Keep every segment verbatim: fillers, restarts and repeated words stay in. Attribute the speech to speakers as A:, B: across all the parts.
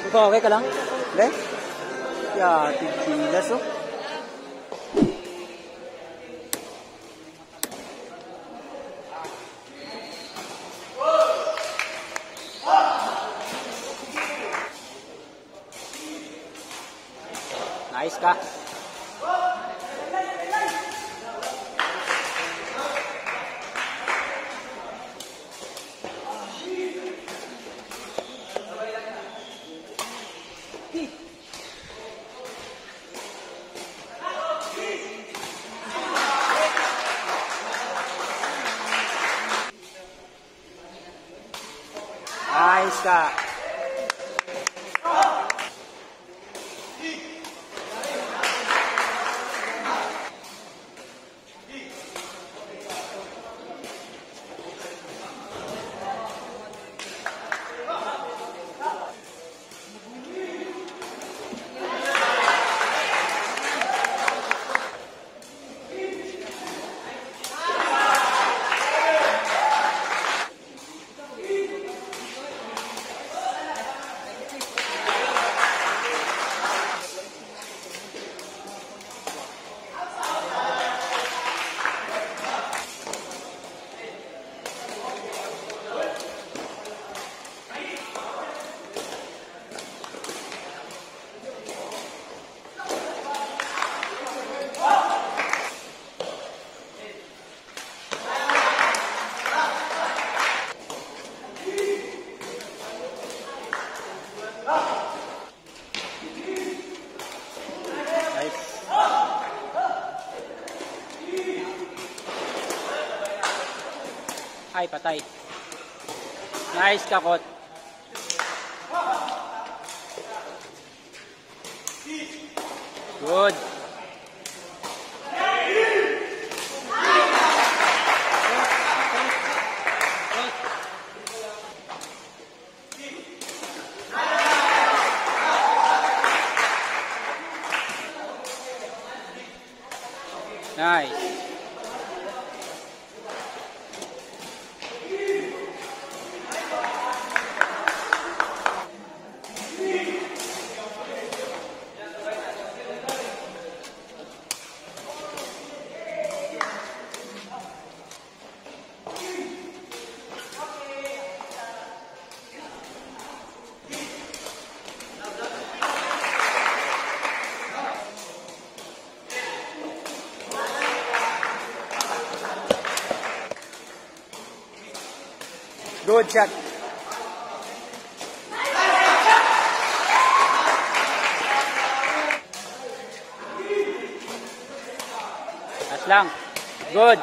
A: Ikaw, okay ka lang? Hindi? Yeah, tigsilas oh. Nice ka. Nice ka. Ay, patay. Nice kakot. Good. Nice. Good shot. As lang. Good.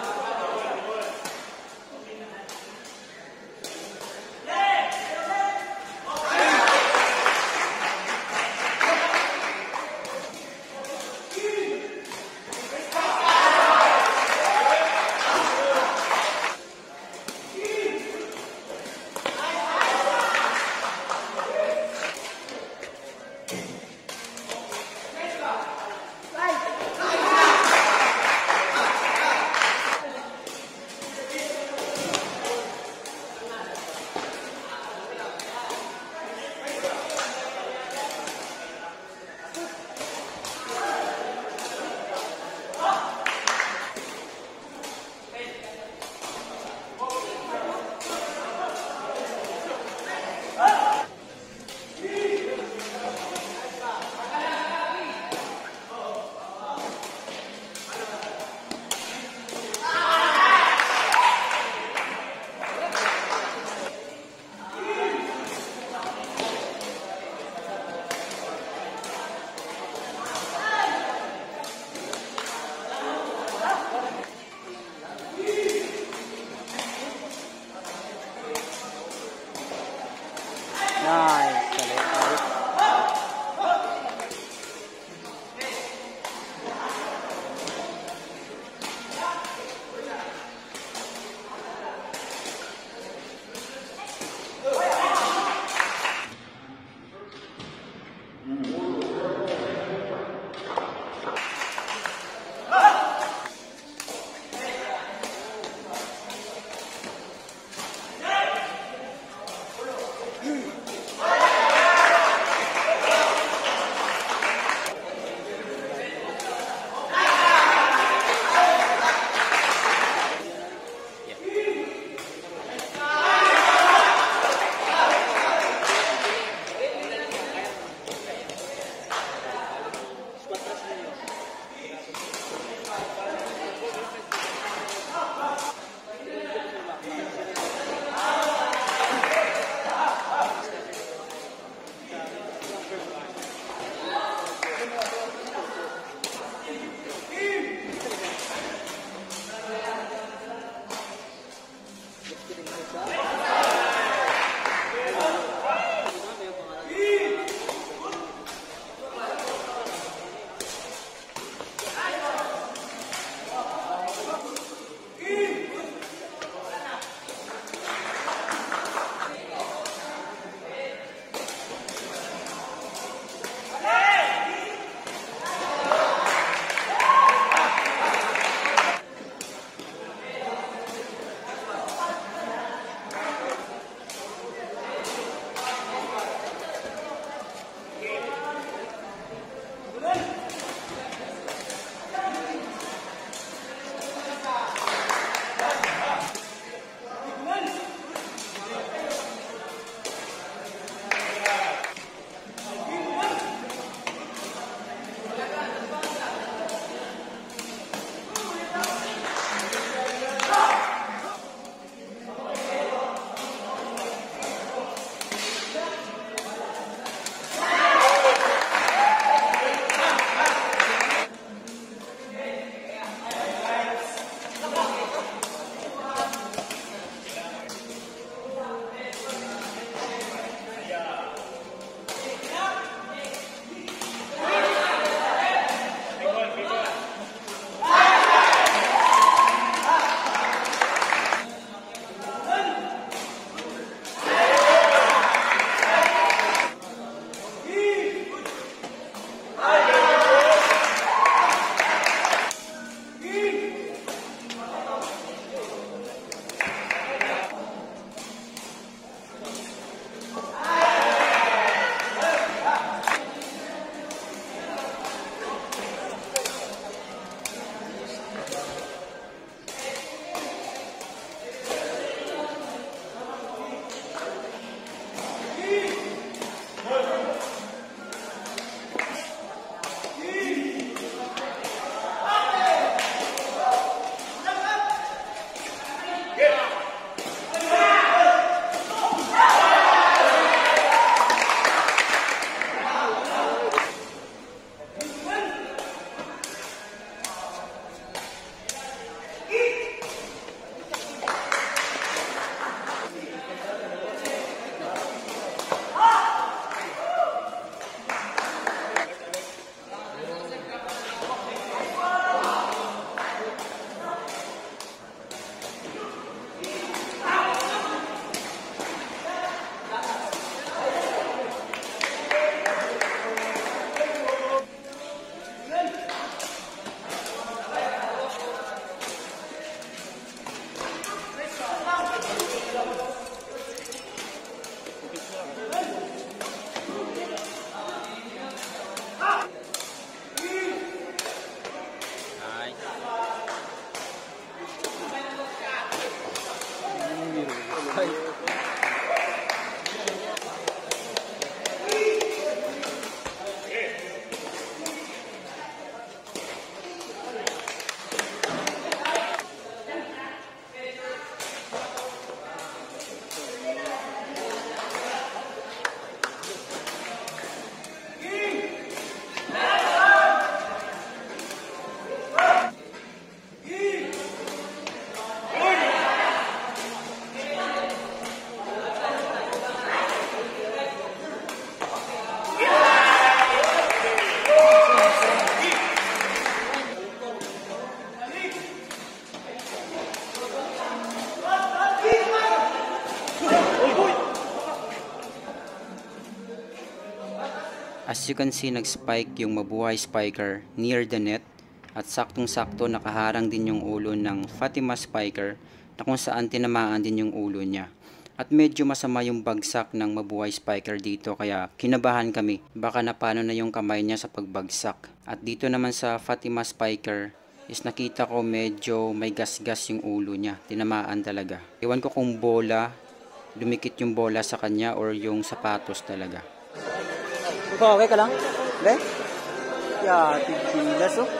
B: As you can see, nag-spike yung mabuhay spiker near the net at saktong-sakto nakaharang din yung ulo ng Fatima spiker na kung saan tinamaan din yung ulo niya. At medyo masama yung bagsak ng mabuhay spiker dito kaya kinabahan kami. Baka napano na yung kamay niya sa pagbagsak. At dito naman sa Fatima spiker is nakita ko medyo may gas-gas yung ulo niya. Tinamaan talaga. Iwan ko kung bola, dumikit yung bola sa kanya or yung sapatos talaga.
A: Ikaw, okay ka lang? Le? Yeah, tigsilas oh.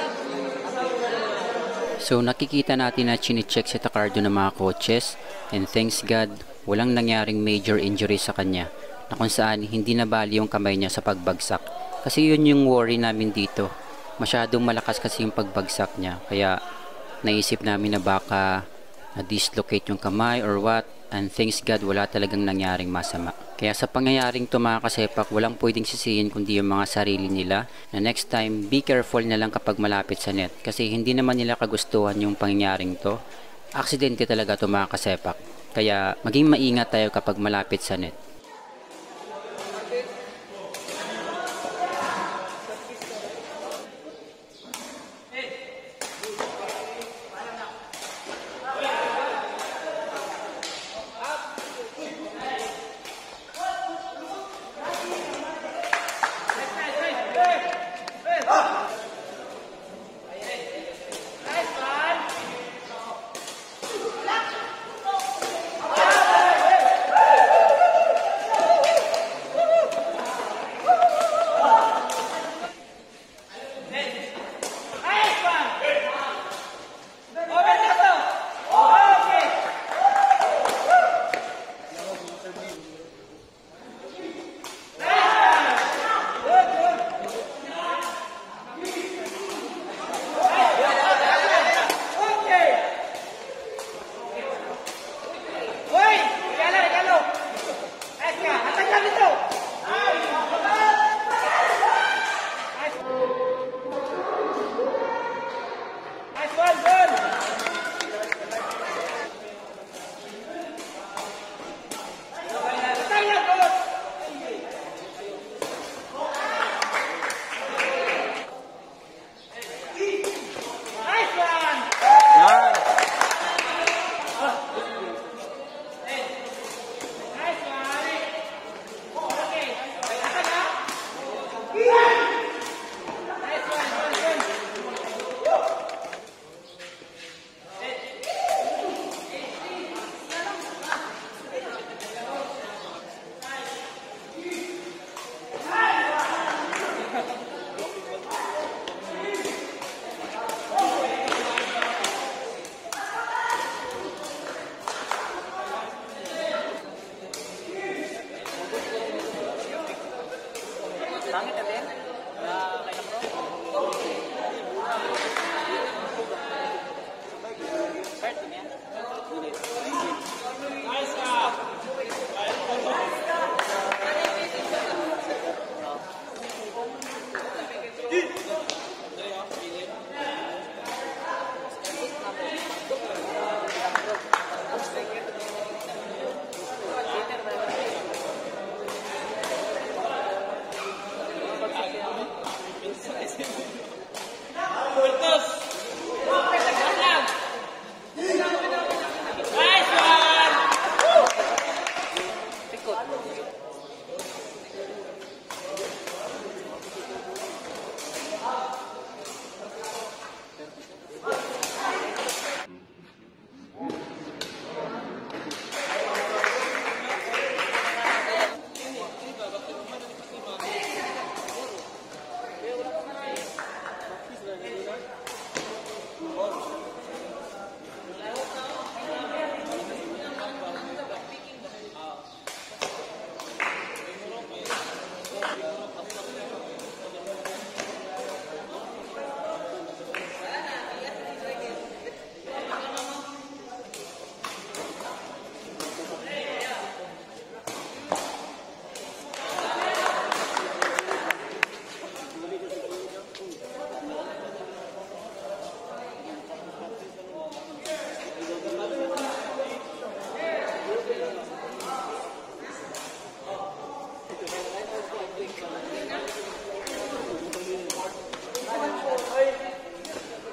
B: So nakikita natin na chine-check si Tacardo ng mga coaches and thanks God, walang nangyaring major injury sa kanya na kung saan hindi nabali yung kamay niya sa pagbagsak. Kasi yun yung worry namin dito. Masyadong malakas kasi yung pagbagsak niya. Kaya naisip namin na baka na-dislocate yung kamay or what. And thanks God, wala talagang nangyaring masama. Kaya sa pangyayaring to mga kasepak, walang pwedeng sisihin kundi yung mga sarili nila na next time, be careful na lang kapag malapit sa net. Kasi hindi naman nila kagustuhan yung pangyayaring to. Aksidente talaga to mga kasepak. Kaya maging maingat tayo kapag malapit sa net.
A: Langit natin. Uh,